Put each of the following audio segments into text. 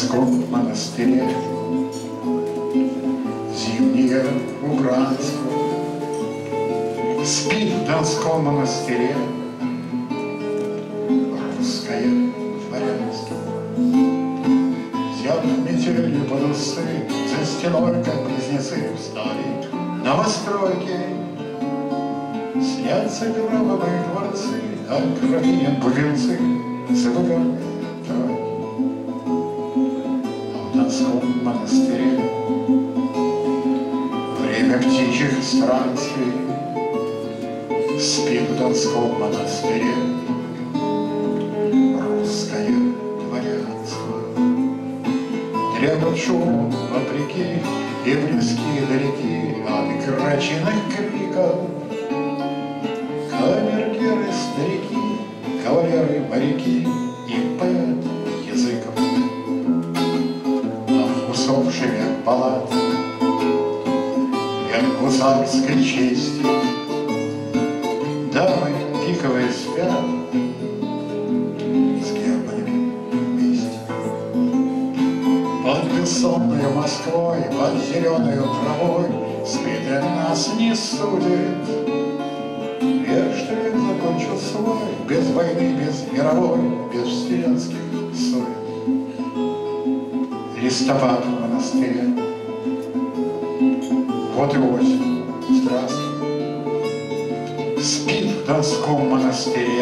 Донском монастыре зимнее убранство. Спит в Донском монастыре русское дворянство. Взяв метелью под усы, за стеной, как близнецы, встали новостройки. Снятся гробовые дворцы, а графинин бубенцы забывают тройки. А в Донском монастыре время птичьих странствий. Спит в Донском монастыре русское дворянство. Требует шум вопреки и близки далеки от грачиных криков. Камергеры, старики, кавалеры, моряки и поэт языков. А в усопший век палат, век гусарской чести, дамы пиковые спят с гербами вместе. Под бессонной Москвой, под зеленой травой спит и нас не судит. Век, что век закончил свой, без войны, без мировой, без вселенских сует. Листопад в монастыре, вот и осень, здравствуй. Спит в Донском монастыре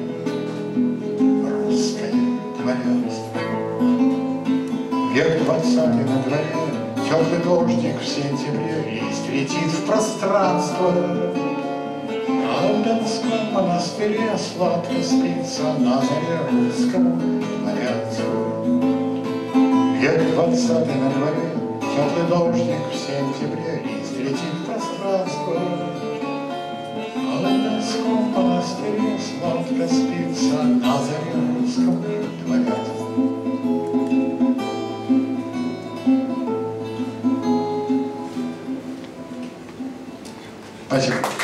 русское дворянство. Век 20-й на дворе, теплый дождик в сентябре, лист летит в пространство. А в Донском монастыре сладко спится на заре русскому дворянству. Век 20-й на дворе, теплый дождик в сентябре, лист летит в пространство. А в Донском монастыре сладко спится на заре русскому дворянству. Спасибо.